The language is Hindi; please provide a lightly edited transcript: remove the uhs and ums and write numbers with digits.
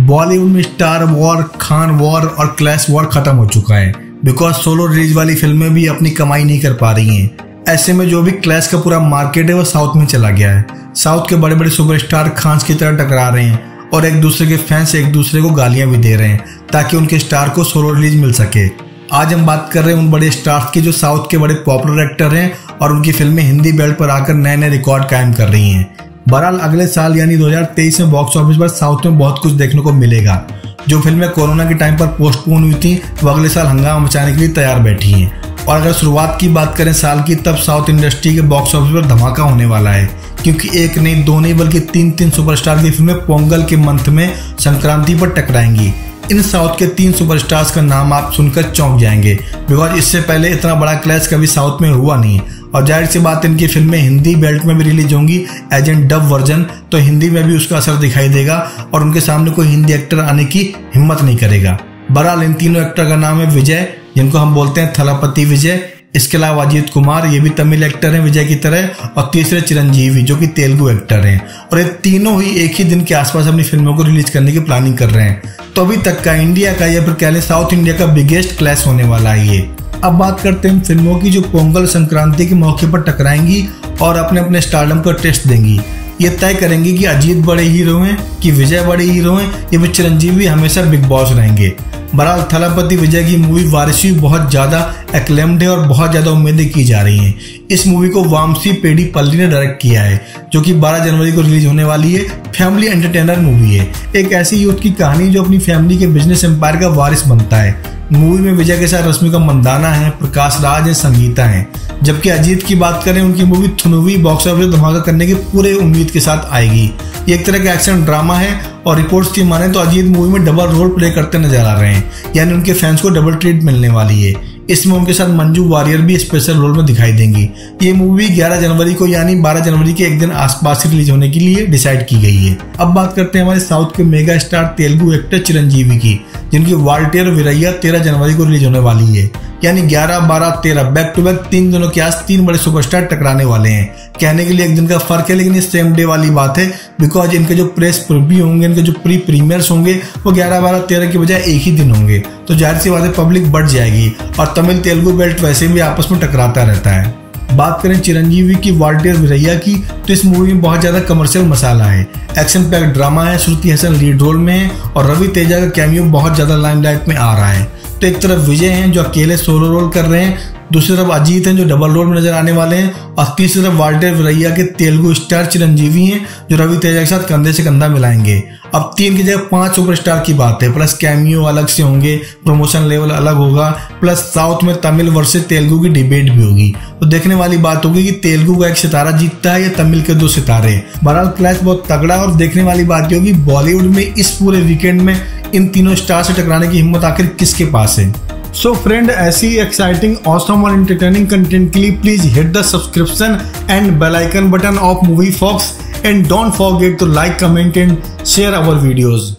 बॉलीवुड में स्टार वॉर, खान वॉर और क्लैश वॉर खत्म हो चुका है, बिकॉज सोलो रिलीज वाली फिल्में भी अपनी कमाई नहीं कर पा रही हैं। ऐसे में जो भी क्लैश का पूरा मार्केट है वो साउथ में चला गया है। साउथ के बड़े बड़े सुपरस्टार खान्स की तरह टकरा रहे हैं और एक दूसरे के फैंस एक दूसरे को गालियां भी दे रहे हैं ताकि उनके स्टार को सोलो रिलीज मिल सके। आज हम बात कर रहे हैं उन बड़े स्टार्स की जो साउथ के बड़े पॉपुलर एक्टर हैं और उनकी फिल्में हिंदी बेल्ट पर आकर नए नए रिकॉर्ड कायम कर रही हैं। बहरहाल अगले साल यानी 2023 में बॉक्स ऑफिस पर साउथ में बहुत कुछ देखने को मिलेगा। जो फिल्में कोरोना के टाइम पर पोस्टपोन हुई थी वो अगले साल हंगामा मचाने के लिए तैयार बैठी हैं। और अगर शुरुआत की बात करें साल की, तब साउथ इंडस्ट्री के बॉक्स ऑफिस पर धमाका होने वाला है, क्योंकि एक नहीं दो नहीं बल्कि तीन सुपरस्टार की फिल्में पोंगल के मंथ में संक्रांति पर टकराएंगी। इन साउथ के 3 सुपरस्टार्स का नाम आप सुनकर चौंक जाएंगे, बिकॉज इससे पहले इतना बड़ा क्लैश कभी साउथ में हुआ नहीं। और जाहिर सी बात, इनकी फिल्में हिंदी बेल्ट में भी रिलीज होंगी एज एन डब वर्जन, तो हिंदी में भी उसका असर दिखाई देगा और उनके सामने कोई हिंदी एक्टर आने की हिम्मत नहीं करेगा। बहरहाल इन तीनों एक्टर का नाम है विजय, जिनको हम बोलते हैं थलापति विजय। इसके अलावा अजीत कुमार, ये भी तमिल एक्टर हैं विजय की तरह, और तीसरे चिरंजीवी जो कि तेलुगु एक्टर हैं। और ये तीनों ही एक ही दिन के आसपास अपनी फिल्मों को रिलीज करने की प्लानिंग कर रहे हैं। तो अभी तक का इंडिया का या फिर कह लें साउथ इंडिया का बिगेस्ट क्लैश होने वाला है ये। अब बात करते हैं फिल्मों की जो पोंगल संक्रांति के मौके पर टकराएंगी और अपने अपने स्टारडम का टेस्ट देंगी। ये तय करेंगी कि अजीत बड़े हीरो हैं, कि विजय बड़े हीरो हैं, या फिर चिरंजीवी हमेशा बिग बॉस रहेंगे। बहरहाल थलापति विजय की मूवी वारिसी बहुत ज्यादा एक्लेम्ड है और बहुत ज्यादा उम्मीदें की जा रही हैं। इस मूवी को वामसी पेडीपल्ली ने डायरेक्ट किया है, जो कि 12 जनवरी को रिलीज होने वाली है। फैमिली एंटरटेनर मूवी है, एक ऐसी यूथ की कहानी जो अपनी फैमिली के बिजनेस एम्पायर का वारिस बनता है। मूवी में विजय के साथ रश्मिका मंदाना है, प्रकाश राज है, संगीता है। जबकि अजीत की बात करें, उनकी मूवी थुनुवी बॉक्स ऑफिस धमाका करने की पूरे उम्मीद के साथ आएगी। ये एक तरह का एक्शन ड्रामा है और रिपोर्ट्स की माने तो अजीत मूवी में डबल रोल प्ले करते नजर आ रहे हैं, यानी उनके फैंस को डबल ट्रीट मिलने वाली है। इसमें उनके साथ मंजू वारियर भी स्पेशल रोल में दिखाई देंगी। ये मूवी 11 जनवरी को यानी 12 जनवरी के एक दिन आसपास रिलीज होने के लिए डिसाइड की गई है। अब बात करते हैं हमारे साउथ के mega star Telugu actor Chiranjeevi की, जिनकी वाल्टेर विरैया 13 जनवरी को रिलीज होने वाली है। यानी 11, 12, 13 बैक टू बैक 3 दिनों के आस 3 बड़े सुपरस्टार टकराने वाले हैं। कहने के लिए एक दिन का फर्क है, लेकिन ये सेम डे वाली बात है, बिकॉज इनके जो प्रेस प्रीव्यू होंगे, इनके जो प्री प्रीमियर्स होंगे वो 11, 12, 13 की बजाय एक ही दिन होंगे। तो जाहिर सी बात है पब्लिक बढ़ जाएगी और तमिल तेलुगु बेल्ट वैसे भी आपस में टकराता रहता है। बात करें चिरंजीवी की वाल्टेर विरैया की, तो इस मूवी में बहुत ज्यादा कमर्शियल मसाला है। एक्शन पैक ड्रामा है, श्रुति हसन लीड रोल में है और रवि तेजा का कैमियो बहुत ज्यादा लाइमलाइट में आ रहा है। तो एक तरफ विजय हैं जो अकेले सोलो रोल कर रहे हैं, दूसरी तरफ अजीत हैं जो डबल रोल में नजर आने वाले हैं, और तीसरी तरफ वाल्टेर विरैया के तेलुगु स्टार चिरंजीवी हैं जो रवि तेजा के साथ कंधे से कंधा मिलाएंगे। अब 3 की जगह 5 सुपरस्टार की बात है, प्लस कैमियो अलग से होंगे, प्रमोशन लेवल अलग होगा, प्लस साउथ में तमिल वर्सेस तेलुगु की डिबेट भी होगी। तो देखने वाली बात होगी कि तेलुगु का एक सितारा जीतता है या तमिल के 2 सितारे। बहरहाल क्लैश बहुत तगड़ा और देखने वाली बात होगी बॉलीवुड में इस पूरे वीकेंड में इन तीनों स्टार से टकराने की हिम्मत आखिर किसके पास है। सो फ्रेंड, ऐसी एक्साइटिंग, ऑसम और एंटरटेनिंग कंटेंट के लिए please hit the subscription and bell icon button of Movie Fox and don't forget to like, comment and share our videos.